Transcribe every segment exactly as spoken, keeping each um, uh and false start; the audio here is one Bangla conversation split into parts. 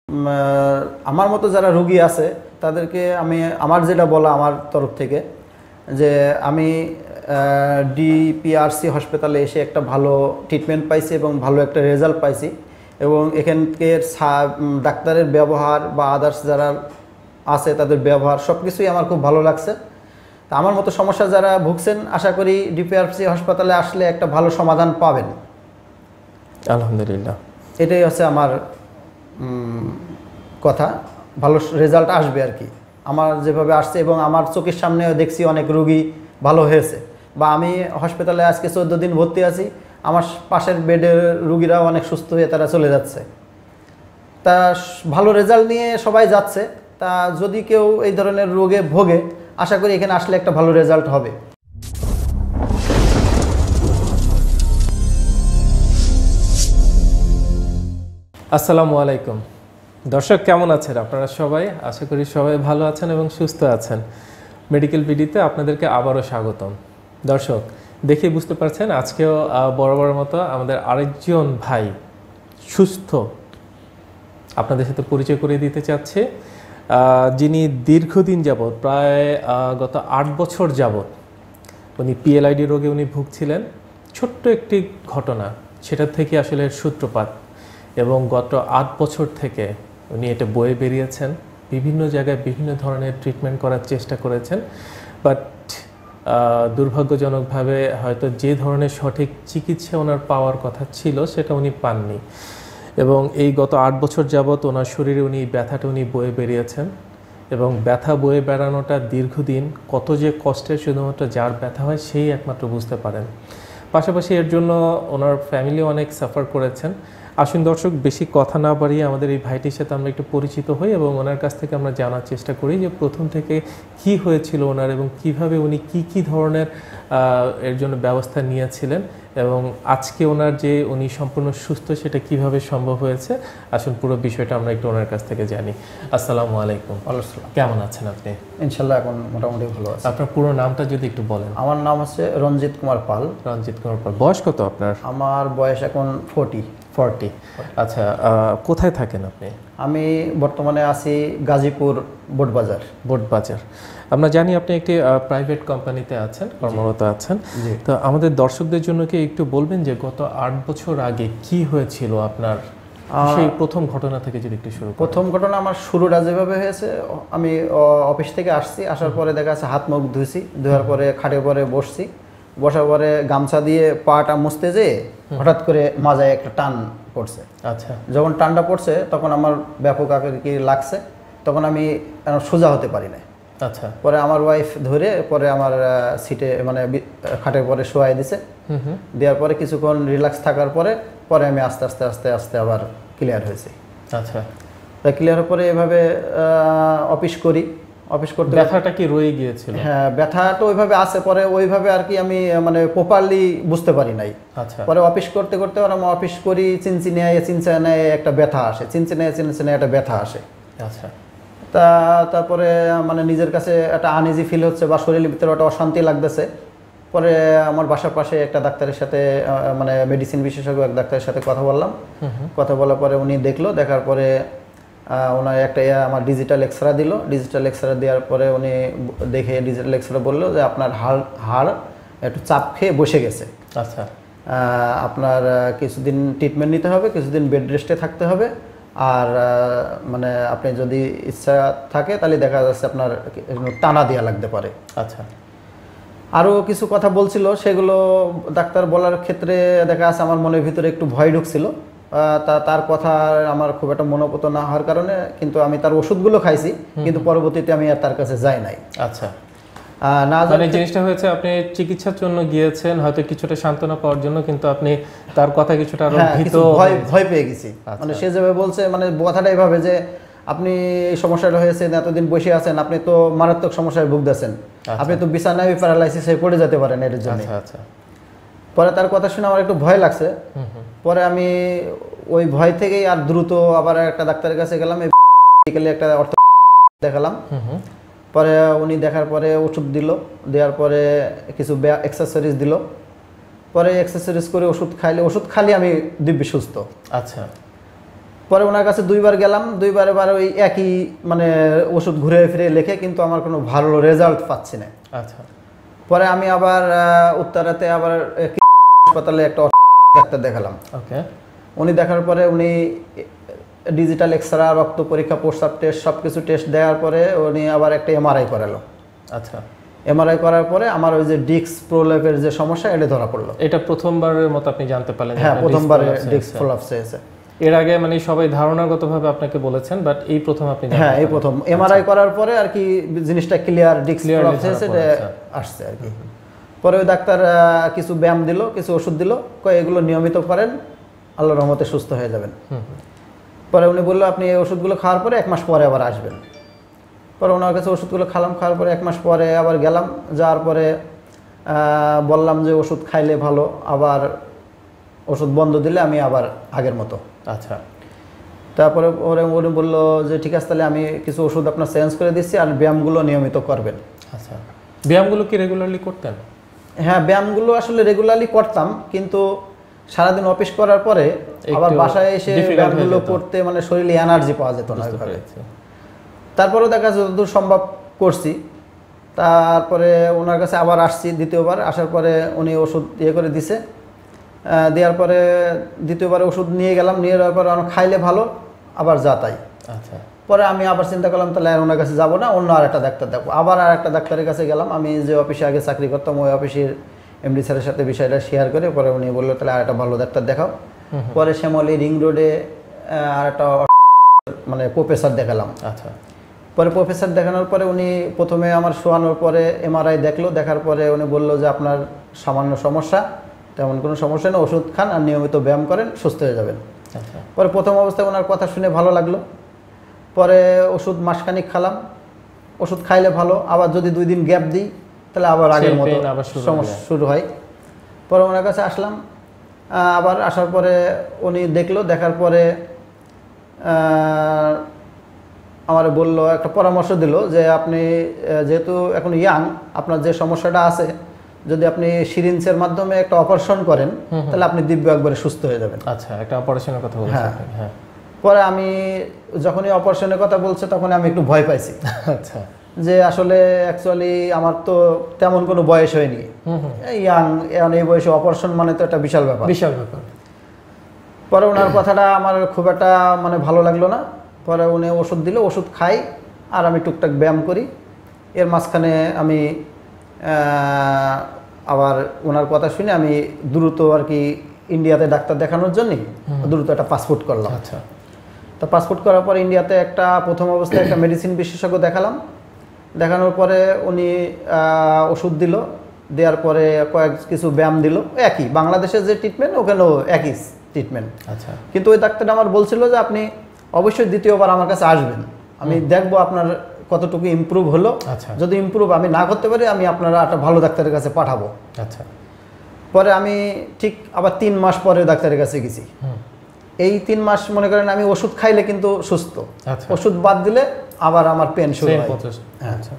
আমার মতো যারা রোগী আছে তাদেরকে আমি আমার যেটা বলা আমার তরফ থেকে যে আমি ডিপিআরসি হাসপাতালে এসে একটা ভালো ট্রিটমেন্ট পাইছি এবং ভালো একটা রেজাল্ট পাইছি এবং এখানকার ডাক্তারের ব্যবহার বা আদার্স যারা আছে তাদের ব্যবহার সব কিছুই আমার খুব ভালো লাগছে। তা আমার মতো সমস্যা যারা ভুগছেন আশা করি ডিপিআরসি হাসপাতালে আসলে একটা ভালো সমাধান পাবেন। আলহামদুলিল্লাহ, এটাই হচ্ছে আমার কথা। ভালো রেজাল্ট আসবে আর কি, আমার যেভাবে আসছে এবং আমার চোখের সামনে দেখছি অনেক রোগী ভালো হয়েছে। বা আমি হসপিটালে আজকে চোদ্দো দিন ভর্তি আছি, আমার পাশের বেডের রুগীরাও অনেক সুস্থ হয়ে তারা চলে যাচ্ছে। তা ভালো রেজাল্ট নিয়ে সবাই যাচ্ছে। তা যদি কেউ এই ধরনের রোগে ভোগে আশা করি এখানে আসলে একটা ভালো রেজাল্ট হবে। আসসালামু আলাইকুম দর্শক, কেমন আছেন আপনারা সবাই? আশা করি সবাই ভালো আছেন এবং সুস্থ আছেন। মেডিকেল বিডিতে আপনাদেরকে আবারও স্বাগতম। দর্শক, দেখে বুঝতে পারছেন আজকেও বরাবর মতো আমাদের আরেকজন ভাই সুস্থ আপনাদের সাথে পরিচয় করে দিতে চাচ্ছে, যিনি দীর্ঘদিন যাবৎ প্রায় গত আট বছর যাবৎ উনি পিএলআইডি রোগে উনি ভুগছিলেন। ছোট্ট একটি ঘটনা, সেটা থেকে আসলে সূত্রপাত এবং গত আট বছর থেকে উনি এটা বয়ে বেরিয়েছেন। বিভিন্ন জায়গায় বিভিন্ন ধরনের ট্রিটমেন্ট করার চেষ্টা করেছেন, বাট দুর্ভাগ্যজনকভাবে হয়তো যে ধরনের সঠিক চিকিৎসা ওনার পাওয়ার কথা ছিল সেটা উনি পাননি এবং এই গত আট বছর যাবৎ ওনার শরীরে উনি ব্যথাটা উনি বয়ে বেরিয়েছেন এবং ব্যথা বয়ে বেড়ানোটা দীর্ঘদিন কত যে কষ্টের শুধুমাত্র যার ব্যথা হয় সেই একমাত্র বুঝতে পারেন। পাশাপাশি এর জন্য ওনার ফ্যামিলি অনেক সাফার করেছেন। আসুন দর্শক, বেশি কথা না বাড়িয়ে আমাদের এই ভাইটির সাথে আমরা একটু পরিচিত হই এবং ওনার কাছ থেকে আমরা জানার চেষ্টা করি যে প্রথম থেকে কি হয়েছিল ওনার এবং কিভাবে উনি কি কি ধরনের এর জন্য ব্যবস্থা নিয়েছিলেন এবং আজকে ওনার যে উনি সম্পূর্ণ সুস্থ সেটা কিভাবে সম্ভব হয়েছে। আসুন পুরো বিষয়টা আমরা একটু ওনার কাছ থেকে জানি। আসসালামু আলাইকুম। কেমন আছেন আপনি? ইনশাল্লাহ এখন মোটামুটি ভালো আছে। আপনার পুরো নামটা যদি একটু বলেন। আমার নাম হচ্ছে রঞ্জিত কুমার পাল। রঞ্জিত কুমার পাল। বয়স কত আপনার? আমার বয়স এখন ফোরটি। ফর্টি। আচ্ছা, কোথায় থাকেন আপনি? আমি বর্তমানে আছি গাজীপুর বোটবাজার। বোটবাজার। আমরা জানি আপনি একটি প্রাইভেট কোম্পানিতে আছেন, কর্মরত আছেন। তো আমাদের দর্শকদের জন্য কি একটু বলবেন যে গত আট বছর আগে কি হয়েছিল আপনার, সেই প্রথম ঘটনা থেকে যদি একটু শুরু। প্রথম ঘটনা আমার শুরুটা যেভাবে হয়েছে, আমি অফিস থেকে আসছি, আসার পরে দেখা যাচ্ছে হাত মুখ ধুইছি, ধোয়ার পরে খাটে পরে বসছি, বসার পরে গামছা দিয়ে পাটা মুছতে যেয়ে হঠাৎ করে মাজায় একটা টান পড়ছে। আচ্ছা, যখন টানটা পড়ছে তখন আমার ব্যাপক আকারে কি লাগছে, তখন আমি সোজা হতে পারি না। আচ্ছা, পরে আমার ওয়াইফ ধরে পরে আমার সিটে মানে খাটের পরে শোয়াই দিছে। দেওয়ার পরে কিছুক্ষণ রিল্যাক্স থাকার পরে পরে আমি আস্তে আস্তে আস্তে আস্তে আবার ক্লিয়ার হয়েছি। আচ্ছা, ক্লিয়ার হওয়ার পরে এভাবে অফিস করি। অফিস করতে ব্যথাটা কি রয়ে গিয়েছিল? হ্যাঁ, ব্যথা তো ওইভাবে আছে, পরে ওইভাবে আর কি আমি মানে প্রপারলি বুঝতে পারি নাই। আচ্ছা, পরে অফিস করতে করতে ওরা অফিস করি, চিনচিনিয়ায় চিনচিনায় একটা ব্যথা আসে, চিনচিনায় চিনচিনায় একটা ব্যথা আসে। আচ্ছা, তা তারপরে মানে নিজের কাছে একটা আনইজি ফিল হচ্ছে বা শরীরের ভিতরে একটা অশান্তি লাগতেছে। পরে আমার বাসার পাশে একটা ডাক্তারের সাথে মানে মেডিসিন বিশেষজ্ঞ এক ডাক্তারের সাথে কথা বললাম। কথা বলার পরে উনি দেখলো, দেখার পরে ওনার একটা আমার ডিজিটাল এক্সরে দিল। ডিজিটাল এক্সরে দেওয়ার পরে উনি দেখে ডিজিটাল এক্সরে বললো যে আপনার হাড় হাড় একটু চাপ খেয়ে বসে গেছে। আচ্ছা, আপনার কিছুদিন ট্রিটমেন্ট নিতে হবে, কিছুদিন বেড রেস্টে থাকতে হবে, আর মানে আপনি যদি ইচ্ছা থাকে তাহলে দেখা যাচ্ছে আপনার টানা দেওয়া লাগতে পারে। আচ্ছা, আরও কিছু কথা বলছিল, সেগুলো ডাক্তার বলার ক্ষেত্রে দেখা যাচ্ছে আমার মনের ভিতরে একটু ভয় ঢুকছিল। তা তার কথা আমার খুব একটা মনোপুত না হওয়ার কারণে কিন্তু আমি তার ওষুধগুলো খাইছি, কিন্তু পরবর্তীতে আমি আর তার কাছে যাই নাই। আচ্ছা, না মানে জিনিসটা হয়েছে আপনি চিকিৎসার জন্য গিয়েছেন হয়তো কিছুটা সান্ত্বনা পাওয়ার জন্য, কিন্তু আপনি তার কথা কিছুটা আরো ভীত ভয় ভয় পেয়ে গেছি। মানে সে যেভাবে বলছে, মানে কথাটা এইভাবে যে আপনি এই সমস্যাটা হয়েছে, এতদিন বসে আছেন, আপনি তো মারাত্মক সমস্যায় ভুগতেছেন, আপনি তো বিছানায় প্যারালাইসিস হয়ে পড়ে যেতে পারেন এর জন্য। আচ্ছা, পরে তার কথা শুনে আমার একটু ভয় লাগছে। পরে আমি ওই ভয় থেকেই আর দ্রুত আবার একটা ডাক্তারের কাছে গেলাম, একটা অর্থ দেখালাম। পরে উনি দেখার পরে ওষুধ দিল, দেওয়ার পরে কিছু এক্সারসাইজ দিল, পরে এক্সারসাইজ করে ওষুধ খাইলে ওষুধ খালি আমি দিব্যি সুস্থ। আচ্ছা, পরে ওনার কাছে দুইবার গেলাম, দুইবার এবার ওই একই মানে ওষুধ ঘুরে ফিরে লেখে, কিন্তু আমার কোনো ভালো রেজাল্ট পাচ্ছি না। আচ্ছা। পরে আমি আবার উত্তরাতে আবার হাসপাতালে একটা ডাক্তার দেখালাম। ওকে। উনি দেখার পরে উনি ডিজিটাল এক্সরা, রক্ত পরীক্ষা, প্রস্রাব টেস্ট সব কিছু টেস্ট দেওয়ার পরে উনি আবার একটা এমআরআই করালো। আচ্ছা। এমআরআই করার পরে আমার ওই যে ডিস্ক প্রোলেপের যে সমস্যা এটা ধরা পড়লো। এটা প্রথমবারের মতো আপনি জানতে পারলেন? হ্যাঁ, প্রথমবারে ডিস্ক প্রোলাপস হয়েছে। এর আগে মানে সবাই ধারণাগতভাবে আপনাকে বলেছেন, বাট এই প্রথম আপনি? হ্যাঁ, এই প্রথম এমআরআই করার পরে আর কি জিনিসটা ক্লিয়ার, ডিস্ক প্রোলাপস হয়েছে আসছে আর কি। পরে ওই ডাক্তার কিছু ব্যায়াম দিল, কিছু ওষুধ দিল, কয় এগুলো নিয়মিত করেন, আল্লাহর রহমতে সুস্থ হয়ে যাবেন। পরে উনি বললো আপনি এই ওষুধগুলো খাওয়ার পরে এক মাস পরে আবার আসবেন। পরে ওনার কাছে ওষুধগুলো খালাম, খাওয়ার পরে এক মাস পরে আবার গেলাম, যাওয়ার পরে বললাম যে ওষুধ খাইলে ভালো, আবার ওষুধ বন্ধ দিলে আমি আবার আগের মতো। আচ্ছা। তারপরে ওরে উনি বললো যে ঠিক আছে, তাহলে আমি কিছু ওষুধ আপনার চেঞ্জ করে দিচ্ছি, আর ব্যায়ামগুলো নিয়মিত করবেন। আচ্ছা। ব্যায়ামগুলো কি রেগুলারলি করতেন? হ্যাঁ, ব্যায়ামগুলো আসলে রেগুলারলি করতাম, কিন্তু সারাদিন অফিস করার পরে আবার বাসায় এসে ব্যায়ামগুলো করতে মানে শরীরে এনার্জি পাওয়া যেত না। তারপরেও দেখা যাচ্ছে যতদূর সম্ভব করছি। তারপরে ওনার কাছে আবার আসছি দ্বিতীয়বার, আসার পরে উনি ওষুধ ইয়ে করে দিছে, দেওয়ার পরে দ্বিতীয়বার ওষুধ নিয়ে গেলাম, নিয়ে যাওয়ার পরে আমার খাইলে ভালো, আবার যা তাই। আচ্ছা। পরে আমি আবার চিন্তা করলাম তাহলে আর ওনার কাছে যাবো না, অন্য আর একটা ডাক্তার দেখবো। আবার আর একটা ডাক্তারের কাছে গেলাম, আমি যে অফিসে আগে চাকরি করতাম ওই অফিসের এমডি স্যারের সাথে বিষয়টা শেয়ার করে পরে উনি বললো তাহলে আর একটা ভালো ডাক্তার দেখাও। পরে শ্যামলী রিং রোডে আর একটা মানে প্রফেসর দেখালাম। আচ্ছা। পরে প্রফেসর দেখানোর পরে উনি প্রথমে আমার শোয়ানোর পরে এমআরআই দেখলো, দেখার পরে উনি বললো যে আপনার সামান্য সমস্যা, তেমন কোনো সমস্যা নেই, ওষুধ খান আর নিয়মিত ব্যায়াম করেন, সুস্থ হয়ে যাবেন। আচ্ছা। পরে প্রথম অবস্থায় ওনার কথা শুনে ভালো লাগলো, পরে ওষুধ মাসখানিক খালাম, ওষুধ খাইলে ভালো, আবার যদি দুই দিন গ্যাপ দিই তাহলে আবার আগের মতো সমস্যা শুরু হয়। পরে ওনার কাছে আসলাম, আবার আসার পরে উনি দেখলো, দেখার পরে আমার বললো, একটা পরামর্শ দিল যে আপনি যেহেতু এখন ইয়াং, আপনার যে সমস্যাটা আছে যদি আপনি সিরিঞ্জের মাধ্যমে একটা অপারেশন করেন তাহলে আপনি দিব্য একবারে সুস্থ হয়ে যাবেন। আচ্ছা, একটা অপারেশনের কথা বলছেন? হ্যাঁ। পরে আমি যখনই অপারেশনের কথা বলছে তখন আমি একটু ভয় পাইছি। আচ্ছা। যে আসলে অ্যাকচুয়ালি আমার তো তেমন কোনো বয়স হয়নি, ইয়াং, এখন এই বয়সে অপারেশন মানে তো একটা বিশাল ব্যাপার। বিশাল ব্যাপার। পরে ওনার কথাটা আমার খুব একটা মানে ভালো লাগলো না। পরে উনি ওষুধ দিল, ওষুধ খাই আর আমি টুকটাক ব্যায়াম করি। এর মাঝখানে আমি আবার ওনার কথা শুনে আমি দ্রুত আর কি ইন্ডিয়াতে ডাক্তার দেখানোর জন্য দ্রুত একটা পাসপোর্ট করলাম। আচ্ছা। তো পাসপোর্ট করার পর ইন্ডিয়াতে একটা প্রথম অবস্থায় একটা মেডিসিন বিশেষজ্ঞ দেখালাম। দেখানোর পরে উনি ওষুধ দিল, দেওয়ার পরে কয়েক কিছু ব্যায়াম দিল, একই বাংলাদেশের যে ট্রিটমেন্ট ওখানেও একই ট্রিটমেন্ট। আচ্ছা। কিন্তু ওই ডাক্তারটা আমার বলছিল যে আপনি অবশ্যই দ্বিতীয়বার আমার কাছে আসবেন, আমি দেখবো আপনার কতটুকু ইমপ্রুভ হলো। আচ্ছা। যদি ইমপ্রুভ আমি না করতে পারি আমি আপনারা একটা ভালো ডাক্তারের কাছে পাঠাবো। আচ্ছা। পরে আমি ঠিক আবার তিন মাস পরে ডাক্তারের কাছে গেছি। এই তিন মাস মনে করেন আমি ওষুধ খাইলে কিন্তু সুস্থ, ওষুধ বাদ দিলে আবার আমার পেন শুরু হয়। আচ্ছা।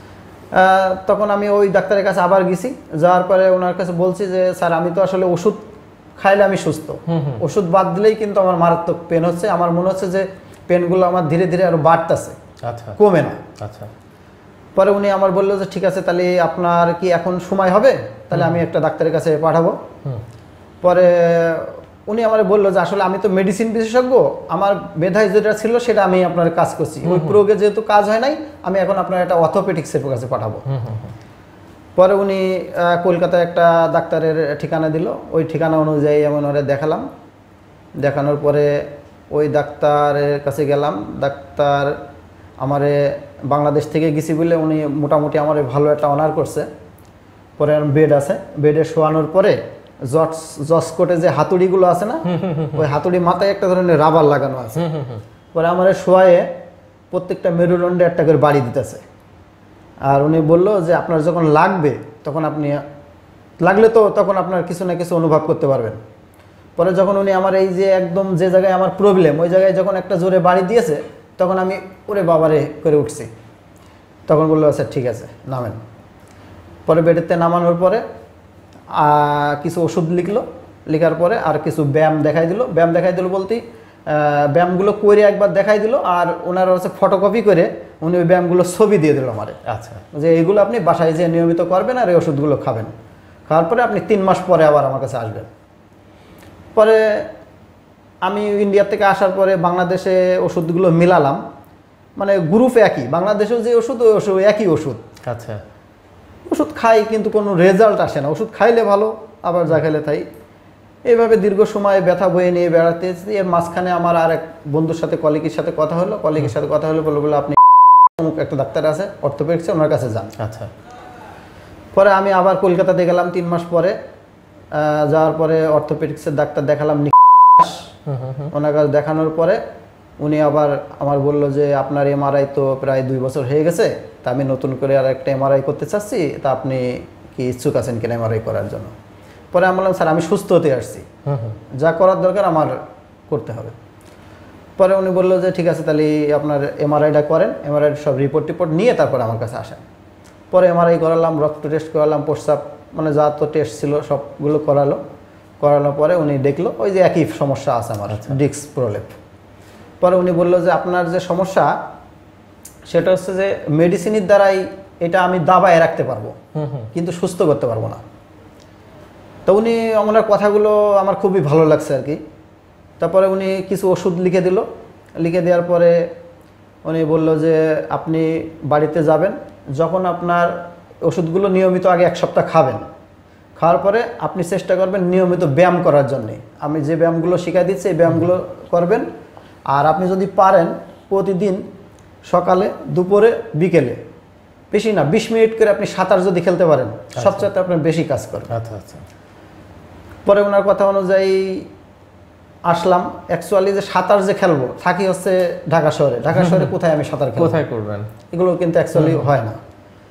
তখন আমি ওই ডাক্তারের কাছে আবার গেছি, যাওয়ার পরে ওনার কাছে বলছি যে স্যার আমি তো আসলে ওষুধ খাইলে আমি সুস্থ, ওষুধ বাদ দিলেই কিন্তু আমার মারাত্মক পেন হচ্ছে, আমার মনে হচ্ছে যে পেনগুলো আমার ধীরে ধীরে আরো বাড়তেছে, কমে না। আচ্ছা। পরে উনি আমার বললো যে ঠিক আছে তাহলে আপনার কি এখন সময় হবে, তাহলে আমি একটা ডাক্তারের কাছে পাঠাবো। পরে উনি আমার বললো যে আসলে আমি তো মেডিসিন বিশেষজ্ঞ, আমার মেধায় যেটা ছিল সেটা আমি আপনার কাজ করছি, ওই প্রয়োগে যেহেতু কাজ হয় নাই আমি এখন আপনার একটা অর্থোপেডিক্সের কাছে পাঠাবো। পরে উনি কলকাতায় একটা ডাক্তারের ঠিকানা দিল, ওই ঠিকানা অনুযায়ী আমি ওনারে দেখালাম। দেখানোর পরে ওই ডাক্তারের কাছে গেলাম, ডাক্তার আমারে বাংলাদেশ থেকে গেছি বলে উনি মোটামুটি আমার ভালো একটা অনার করছে। পরে বেড আছে, বেডে শোয়ানোর পরে জস জসকোটে যে হাতুড়িগুলো আছে না, ওই হাতুড়ি মাথায় একটা ধরনের রাবার লাগানো আছে। পরে আমার শোয়ায়ে প্রত্যেকটা মেরুদণ্ডে একটা করে বাড়ি দিতেছে। আর উনি বললো যে আপনার যখন লাগবে তখন আপনি লাগলে তো তখন আপনার কিছু না কিছু অনুভব করতে পারবেন। পরে যখন উনি আমার এই যে একদম যে জায়গায় আমার প্রবলেম ওই জায়গায় যখন একটা জোরে বাড়ি দিয়েছে তখন আমি ওরে বাবারে করে উঠছি। তখন বললো আচ্ছা ঠিক আছে নামেন। পরে বেডেতে নামানোর পরে কিছু ওষুধ লিখলো, লেখার পরে আর কিছু ব্যায়াম দেখাই দিল। ব্যায়াম দেখাই দিল বলতে ব্যায়ামগুলো করে একবার দেখাই দিল, আর ওনারা হচ্ছে ফটোকপি করে উনি ওই ব্যায়ামগুলো ছবি দিয়ে দিল আমারে। আচ্ছা, যে এইগুলো আপনি বাসায় যেয়ে নিয়মিত করবেন আর এই ওষুধগুলো খাবেন, খাওয়ার পরে আপনি তিন মাস পরে আবার আমার কাছে আসবেন। পরে আমি ইন্ডিয়া থেকে আসার পরে বাংলাদেশে ওষুধগুলো মিলালাম, মানে গ্রুপ একই, বাংলাদেশেও যে ওষুধ ওই ওষুধ একই ওষুধ। আচ্ছা, ওষুধ খাই কিন্তু কোনো রেজাল্ট আসে না, ওষুধ খাইলে ভালো আবার যা খাইলে তাই। এইভাবে দীর্ঘ সময় ব্যথা বয়ে নিয়ে বেড়াতেছি। এর মাঝখানে আমার আর এক বন্ধুর সাথে কলিগের সাথে কথা হলো, কলিগের সাথে কথা হলো, বলে বলে আপনি একটা ডাক্তার আছে অর্থোপেডিক্সে, ওনার কাছে যান। আচ্ছা, পরে আমি আবার কলকাতাতে গেলাম তিন মাস পরে। যাওয়ার পরে অর্থোপেডিক্সের ডাক্তার দেখালাম, ওনার কাছে দেখানোর পরে উনি আবার আমার বলল যে আপনার এমআরআই তো প্রায় দুই বছর হয়ে গেছে, তা আমি নতুন করে আর একটা এমআরআই করতে চাচ্ছি, তা আপনি কি ইচ্ছুক আছেন কিনা এমআরআই করার জন্য? পরে আমি বললাম স্যার আমি সুস্থ হতে আসছি, যা করার দরকার আমার করতে হবে। পরে উনি বললো যে ঠিক আছে তাহলে আপনার এমআরআইটা করেন, এমআরআই সব রিপোর্ট টিপোর্ট নিয়ে তারপর আমার কাছে আসেন। পরে এমআরআই করালাম, রক্ত টেস্ট করালাম, প্রস্রাব মানে যা তো টেস্ট ছিল সবগুলো করালো। করানোর পরে উনি দেখলো ওই যে একই সমস্যা আছে আমার, ডিস্ক প্রলেপ। পরে উনি বললো যে আপনার যে সমস্যা সেটা হচ্ছে যে মেডিসিনের দ্বারাই এটা আমি দাবায় রাখতে পারবো, কিন্তু সুস্থ করতে পারবো না। তো উনি আমার কথাগুলো আমার খুবই ভালো লাগছে আর কি। তারপরে উনি কিছু ওষুধ লিখে দিল, লিখে দেওয়ার পরে উনি বলল যে আপনি বাড়িতে যাবেন, যখন আপনার ওষুধগুলো নিয়মিত আগে এক সপ্তাহ খাবেন, খাওয়ার পরে আপনি চেষ্টা করবেন নিয়মিত ব্যায়াম করার জন্যে। আমি যে ব্যায়ামগুলো শিখাই দিচ্ছি এই ব্যায়ামগুলো করবেন, আর আপনি যদি পারেন প্রতিদিন সকালে, দুপুরে, বিকেলে, বেশি না বিশ মিনিট করে আপনি সাঁতার যদি খেলতে পারেন সবচেয়ে আপনার বেশি কাজ করবে। আচ্ছা আচ্ছা। পরে ওনার কথা অনুযায়ী আসলাম। অ্যাকচুয়ালি যে সাঁতার যে খেলবো থাকি হচ্ছে ঢাকা শহরে, ঢাকা শহরে কোথায় আমি সাঁতার খেলবো, কোথায় করবেন, এগুলো কিন্তু অ্যাকচুয়ালি হয় না।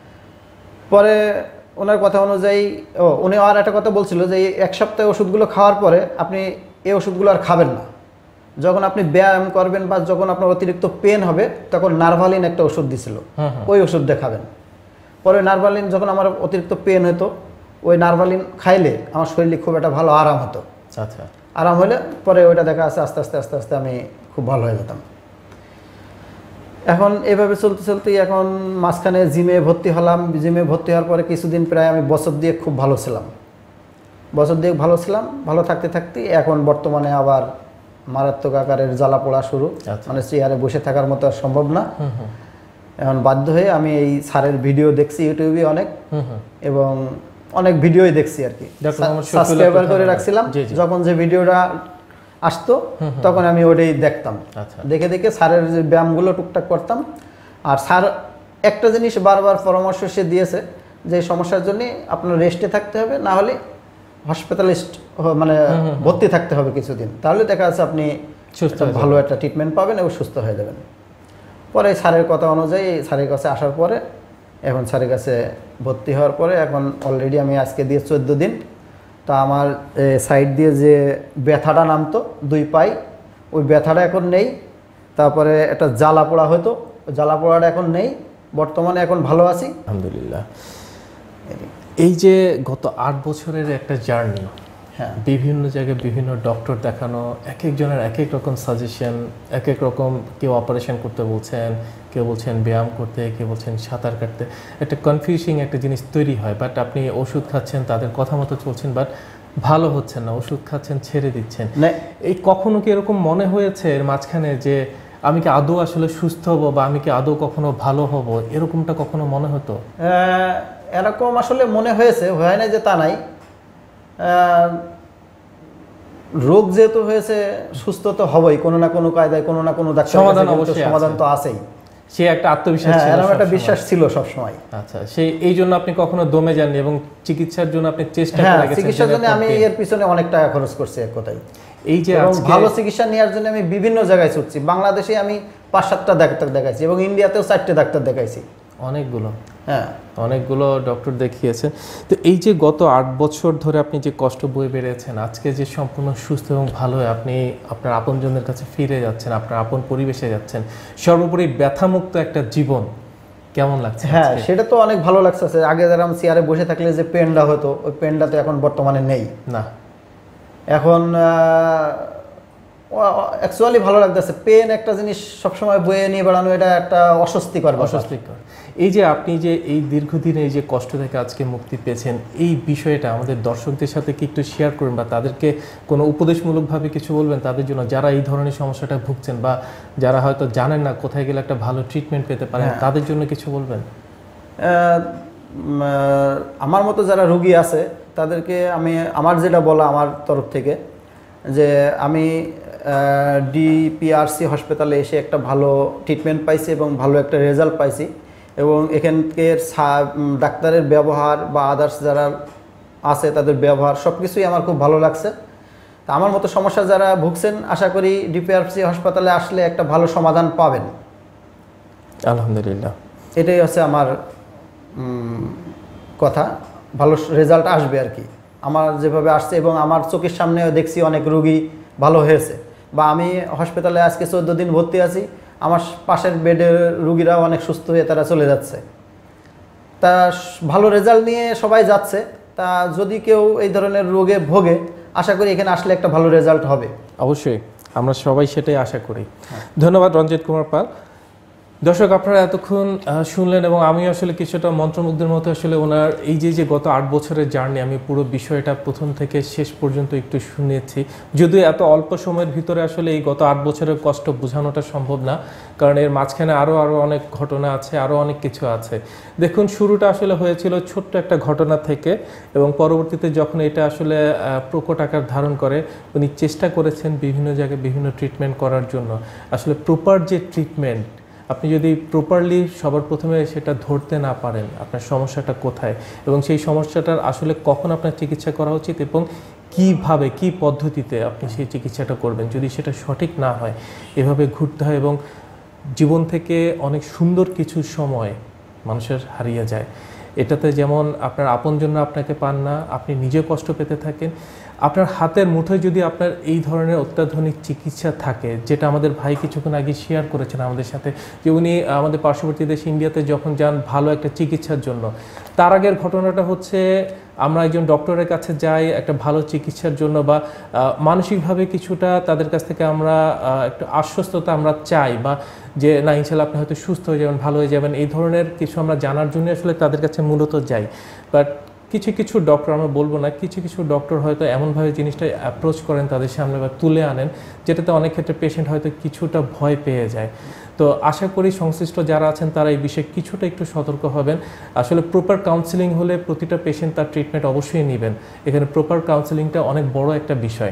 পরে ওনার কথা অনুযায়ী ও উনি আর একটা কথা বলছিল যে এক সপ্তাহে ওষুধগুলো খাওয়ার পরে আপনি এই ওষুধগুলো আর খাবেন না, যখন আপনি ব্যায়াম করবেন বা যখন আপনার অতিরিক্ত পেন হবে তখন নার্ভালিন একটা ওষুধ দিছিল, ওই ওষুধটা খাবেন। পরে নার্ভালিন যখন আমার অতিরিক্ত পেন হতো ওই নার্ভালিন খাইলে আমার শরীরে খুব একটা ভালো আরাম হতো। আচ্ছা, আরাম হলে পরে ওইটা দেখা আছে আস্তে আস্তে আস্তে আস্তে আমি খুব ভালো হয়ে যেতাম। এখন এভাবে চলতে চলতেই এখন মাঝখানে জিমে ভর্তি হলাম। জিমে ভর্তি হওয়ার পরে কিছুদিন প্রায় আমি বছর দিয়ে খুব ভালো ছিলাম, বছর দিয়ে ভালো ছিলাম। ভালো থাকতে থাকতে এখন বর্তমানে আবার মারাত্মক আকারের জ্বালা পোড়া শুরু, মানে চেয়ারে বসে থাকার মতো আর সম্ভব না। এখন বাধ্য হয়ে আমি এই স্যারের ভিডিও দেখছি ইউটিউবে অনেক, এবং অনেক ভিডিওই দেখছি আর কি, সাবস্ক্রাইবার করে রাখছিলাম। যখন যে ভিডিওটা আসতো তখন আমি ওটাই দেখতাম, দেখে দেখে স্যারের যে ব্যায়ামগুলো টুকটাক করতাম। আর স্যার একটা জিনিস বারবার পরামর্শ সে দিয়েছে যে সমস্যার জন্য আপনার রেস্টে থাকতে হবে, না হলে হসপিটালিস্ট মানে ভর্তি থাকতে হবে কিছুদিন, তাহলে দেখা যাচ্ছে আপনি ভালো একটা ট্রিটমেন্ট পাবেন এবং সুস্থ হয়ে যাবেন। পরে স্যারের কথা অনুযায়ী স্যারের কাছে আসার পরে এখন স্যারের কাছে ভর্তি হওয়ার পরে এখন অলরেডি আমি আজকে দিয়ে চোদ্দো দিন। তা আমার সাইড দিয়ে যে ব্যথাটা নামতো দুই পাই, ওই ব্যথাটা এখন নেই। তারপরে একটা জ্বালা পোড়া হতো, জ্বালা পোড়াটা এখন নেই, বর্তমানে এখন ভালো আছি আলহামদুলিল্লাহ। এই যে গত আট বছরের একটা জার্নি, হ্যাঁ, বিভিন্ন জায়গায় বিভিন্ন ডক্টর দেখানো, এক একজনের এক এক রকম সাজেশন, এক এক রকম, কেউ অপারেশন করতে বলছেন, কেউ বলছেন ব্যায়াম করতে, কেউ বলছেন সাঁতার কাটতে, একটা কনফিউজিং একটা জিনিস তৈরি হয়। বাট আপনি ওষুধ খাচ্ছেন, তাদের কথা মতো চলছেন, বাট ভালো হচ্ছেন না, ওষুধ খাচ্ছেন, ছেড়ে দিচ্ছেন। এই কখনো কি এরকম মনে হয়েছে এর মাঝখানে যে আমি কি আদৌ আসলে সুস্থ হব, বা আমি কি আদৌ কখনো ভালো হব, এরকমটা কখনো মনে হতো? এরকম আসলে মনে হয়েছে, হয় না যে তা নাই। রোগ যেহেতু হয়েছে সুস্থ তো হবেই, কোনো না কোনো কায়দায় কোনো না কোনো ডাক্তার সমাধান অবশ্যই সমাধান তো আছেই। সে একটা আত্মবিশ্বাস ছিল, এরকম একটা বিশ্বাস ছিল সব সময়। আচ্ছা, সেই এই জন্য আপনি কখনো দমে যাননি এবং চিকিৎসার জন্য আপনি চেষ্টা করে গেছেন। চিকিৎসার জন্য আমি এর পিছনে অনেক টাকা খরচ করছি এক কথায়। এই যে ভালো চিকিৎসা নেওয়ার জন্য আমি বিভিন্ন জায়গায় ছুটছি। বাংলাদেশে আমি পাঁচ সাতটা ডাক্তার দেখাইছি এবং ইন্ডিয়াতেও চারটে ডাক্তার দেখাইছি, অনেকগুলো, হ্যাঁ অনেকগুলো ডক্টর দেখিয়েছেন। তো এই যে গত আট বছর ধরে আপনি যে কষ্ট বয়ে বেড়েছেন, আজকে যে সম্পূর্ণ সুস্থ এবং ভালো হয়ে আপনি আপনার আপনজনদের কাছে ফিরে যাচ্ছেন, আপনার আপন পরিবেশে যাচ্ছেন, সর্বোপরি ব্যথামুক্ত একটা জীবন, কেমন লাগছে? হ্যাঁ, সেটা তো অনেক ভালো লাগছে। আগে যারা চেয়ারে বসে থাকলে যে পেনটা হতো, ওই পেনটা তো এখন বর্তমানে নেই না। এখন অ্যাকচুয়ালি ভালো লাগতেছে। পেন একটা জিনিস সবসময় বয়ে নিয়ে বেড়ানো, এটা একটা অস্বস্তিকর ব্যাপার। অস্বস্তিকর। এই যে আপনি যে এই দীর্ঘদিন এই যে কষ্ট থেকে আজকে মুক্তি পেয়েছেন, এই বিষয়টা আমাদের দর্শকদের সাথে কি একটু শেয়ার করুন, বা তাদেরকে কোনো উপদেশমূলকভাবে কিছু বলবেন তাদের জন্য, যারা এই ধরনের সমস্যাটা ভুগছেন বা যারা হয়তো জানেন না কোথায় গেলে একটা ভালো ট্রিটমেন্ট পেতে পারেন, তাদের জন্য কিছু বলবেন? আমার মতো যারা রুগী আছে তাদেরকে আমি, আমার যেটা বলা আমার তরফ থেকে, যে আমি ডিপিআরসি হসপিটালে এসে একটা ভালো ট্রিটমেন্ট পাইছি এবং ভালো একটা রেজাল্ট পাইছি, এবং এখানকার ডাক্তারের ব্যবহার বা আদার্স যারা আছে তাদের ব্যবহার সব কিছুই আমার খুব ভালো লাগছে। তা আমার মতো সমস্যা যারা ভুগছেন, আশা করি ডিপিআরসি হাসপাতালে আসলে একটা ভালো সমাধান পাবেন। আলহামদুলিল্লাহ, এটাই হচ্ছে আমার কথা। ভালো রেজাল্ট আসবে আর কি, আমার যেভাবে আসছে, এবং আমার চোখের সামনেও দেখছি অনেক রুগী ভালো হয়েছে। বা আমি হসপিটালে আজকে চোদ্দো দিন ভর্তি আছি, আমার পাশের বেডের রুগীরাও অনেক সুস্থ হয়ে তারা চলে যাচ্ছে। তা ভালো রেজাল্ট নিয়ে সবাই যাচ্ছে। তা যদি কেউ এই ধরনের রোগে ভোগে, আশা করি এখানে আসলে একটা ভালো রেজাল্ট হবে। অবশ্যই, আমরা সবাই সেটাই আশা করি। ধন্যবাদ রঞ্জিত কুমার পাল। দর্শক, আপনারা এতক্ষণ শুনলেন এবং আমি আসলে কিছুটা মন্ত্রমুগ্ধের মতো আসলে ওনার এই যে যে গত আট বছরের জার্নি, আমি পুরো বিষয়টা প্রথম থেকে শেষ পর্যন্ত একটু শুনেছি। যদিও এত অল্প সময়ের ভিতরে আসলে এই গত আট বছরের কষ্ট বোঝানোটা সম্ভব না, কারণ এর মাঝখানে আরও আরও অনেক ঘটনা আছে, আরও অনেক কিছু আছে। দেখুন, শুরুটা আসলে হয়েছিল ছোট্ট একটা ঘটনা থেকে, এবং পরবর্তীতে যখন এটা আসলে প্রকট আকার ধারণ করে, উনি চেষ্টা করেছেন বিভিন্ন জায়গায় বিভিন্ন ট্রিটমেন্ট করার জন্য। আসলে প্রপার যে ট্রিটমেন্ট, আপনি যদি প্রপারলি সবার প্রথমে সেটা ধরতে না পারেন আপনার সমস্যাটা কোথায় এবং সেই সমস্যাটার আসলে কখন আপনার চিকিৎসা করা উচিত এবং কিভাবে, কি পদ্ধতিতে আপনি সেই চিকিৎসাটা করবেন, যদি সেটা সঠিক না হয়, এভাবে ঘুরতে হয় এবং জীবন থেকে অনেক সুন্দর কিছু সময় মানুষের হারিয়ে যায়। এটাতে যেমন আপনার আপনজন আপনাকে পান না, আপনি নিজে কষ্ট পেতে থাকেন। আপনার হাতের মুঠোয় যদি আপনার এই ধরনের অত্যাধুনিক চিকিৎসা থাকে, যেটা আমাদের ভাই কিছুক্ষণ আগে শেয়ার করেছেন আমাদের সাথে, যে উনি আমাদের পার্শ্ববর্তী দেশ ইন্ডিয়াতে যখন যান ভালো একটা চিকিৎসার জন্য, তার আগের ঘটনাটা হচ্ছে আমরা একজন ডক্টরের কাছে যাই একটা ভালো চিকিৎসার জন্য, বা মানসিকভাবে কিছুটা তাদের কাছ থেকে আমরা একটু আশ্বস্ততা আমরা চাই, বা যে না ইনশাল্লাহ আপনি হয়তো সুস্থ হয়ে যাবেন, ভালো হয়ে যাবেন, এই ধরনের কিছু আমরা জানার জন্য আসলে তাদের কাছে মূলত যাই। বাট কিছু কিছু ডক্টর, আমরা বলবো না, কিছু কিছু ডক্টর হয়তো এমনভাবে জিনিসটা অ্যাপ্রোচ করেন তাদের সামনে বা তুলে আনেন, যেটাতে অনেক ক্ষেত্রে পেশেন্ট হয়তো কিছুটা ভয় পেয়ে যায়। তো আশা করি সংশ্লিষ্ট যারা আছেন তারা এই বিষয়ে কিছুটা একটু সতর্ক হবেন। আসলে প্রপার কাউন্সেলিং হলে প্রতিটা পেশেন্ট তার ট্রিটমেন্ট অবশ্যই নেবেন। এখানে প্রপার কাউন্সেলিংটা অনেক বড় একটা বিষয়।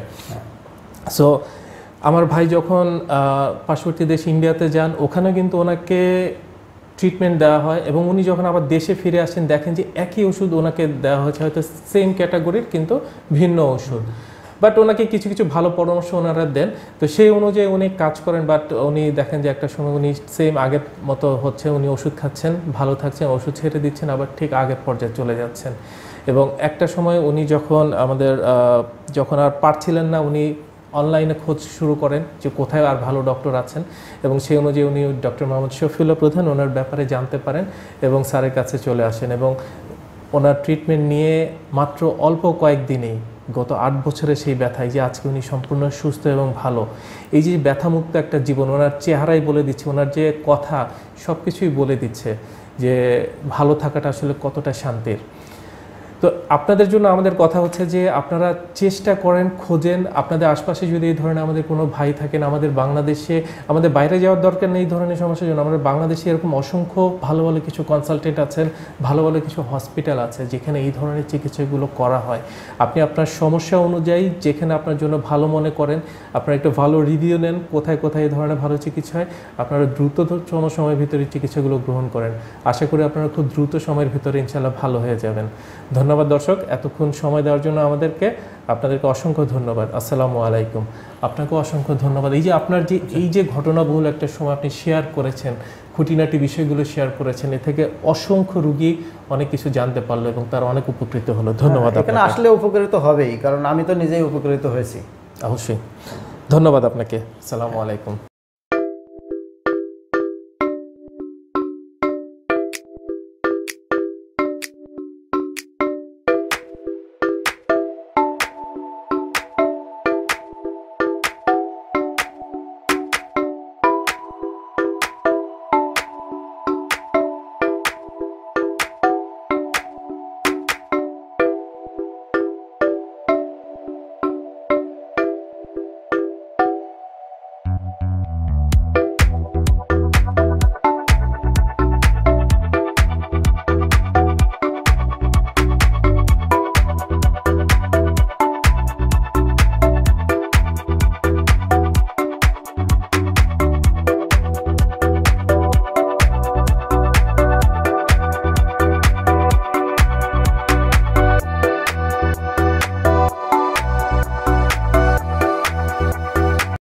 সো আমার ভাই যখন পার্শ্ববর্তী দেশ ইন্ডিয়াতে যান, ওখানে কিন্তু ওনাকে ট্রিটমেন্ট দেওয়া হয়, এবং উনি যখন আবার দেশে ফিরে আসেন দেখেন যে একই ওষুধ ওনাকে দেওয়া হয়েছে, হয়তো সেম ক্যাটাগরির কিন্তু ভিন্ন ওষুধ, বাট ওনাকে কিছু কিছু ভালো পরামর্শ ওনারা দেন। তো সেই অনুযায়ী উনি কাজ করেন, বাট উনি দেখেন যে একটা সময় উনি সেম আগের মতো হচ্ছে, উনি ওষুধ খাচ্ছেন, ভালো থাকছেন, ওষুধ ছেড়ে দিচ্ছেন, আবার ঠিক আগের পর্যায়ে চলে যাচ্ছেন। এবং একটা সময় উনি যখন আমাদের যখন আর পারছিলেন না, উনি অনলাইনে খোঁজ শুরু করেন যে কোথায় আর ভালো ডক্টর আছেন, এবং সেই অনুযায়ী উনি ডক্টর মোহাম্মদ শফিউল্লাহ প্রধান ওনার ব্যাপারে জানতে পারেন এবং স্যারের কাছে চলে আসেন, এবং ওনার ট্রিটমেন্ট নিয়ে মাত্র অল্প কয়েকদিনেই গত আট বছরে সেই ব্যথায় যে আজকে উনি সম্পূর্ণ সুস্থ এবং ভালো, এই যে ব্যথামুক্ত একটা জীবন ওনার চেহারাই বলে দিচ্ছে, ওনার যে কথা সব কিছুই বলে দিচ্ছে যে ভালো থাকাটা আসলে কতটা শান্তির। তো আপনাদের জন্য আমাদের কথা হচ্ছে যে আপনারা চেষ্টা করেন, খোঁজেন, আপনাদের আশপাশে যদি এই ধরনের আমাদের কোনো ভাই থাকেন, আমাদের বাংলাদেশে, আমাদের বাইরে যাওয়ার দরকার নেই এই ধরনের সমস্যার জন্য, আমাদের বাংলাদেশে এরকম অসংখ্য ভালো ভালো কিছু কনসালটেন্ট আছেন, ভালো ভালো কিছু হসপিটাল আছে যেখানে এই ধরনের চিকিৎসাগুলো করা হয়। আপনি আপনার সমস্যা অনুযায়ী যেখানে আপনার জন্য ভালো মনে করেন, আপনারা একটা ভালো রিভিউ নেন কোথায় কোথায় এই ধরনের ভালো চিকিৎসা হয়, আপনারা দ্রুততম সময়ের ভিতরে চিকিৎসাগুলো গ্রহণ করেন। আশা করি আপনারা খুব দ্রুত সময়ের ভিতরে ইনশাল্লাহ ভালো হয়ে যাবেন। ধন্যবাদ দর্শক, এতক্ষণ সময় দেওয়ার জন্য আমাদেরকে, আপনাদেরকে অসংখ্য ধন্যবাদ। আসসালামু আলাইকুম। আপনাকেও অসংখ্য ধন্যবাদ। এই যে আপনার যে এই যে ঘটনাবহুল একটা সময় আপনি শেয়ার করেছেন, খুঁটিনাটি বিষয়গুলো শেয়ার করেছেন, এ থেকে অসংখ্য রুগী অনেক কিছু জানতে পারলো এবং তারা অনেক উপকৃত হলো। ধন্যবাদ। এখানে আসলে উপকৃত হবেই, কারণ আমি তো নিজেই উপকৃত হয়েছি। অবশ্যই ধন্যবাদ আপনাকে। আসসালামু আলাইকুম।